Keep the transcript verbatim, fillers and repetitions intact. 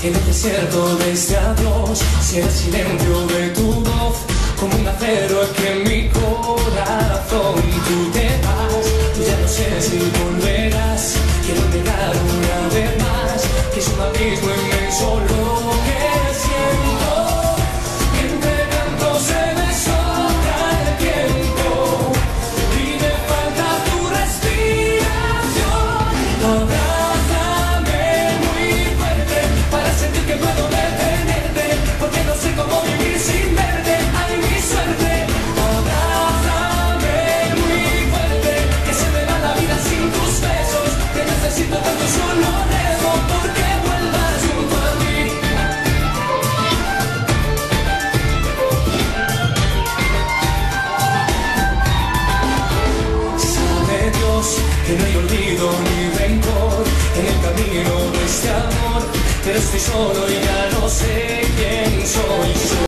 En el desierto de este adiós, si el silencio de tu voz, como un acero es que en mi corazón tú te vas. Yo ya no sé si volverás, quiero negar una vez más, que es un abismo inmenso lo que siento. Entre tanto se me sobra el tiempo y me falta tu respiración. Abrázame muy fuerte para sentir que puedo detenerte, porque no sé cómo vivir sin verte. ¡Ay, mi suerte! Abrázame muy fuerte, que se me va la vida sin tus besos. Te necesito tanto, solo rezo porque vuelvas junto a mí. Sabe Dios que no hay olvido ni rencor en el camino de este amor, pero estoy solo y ya no sé quién soy.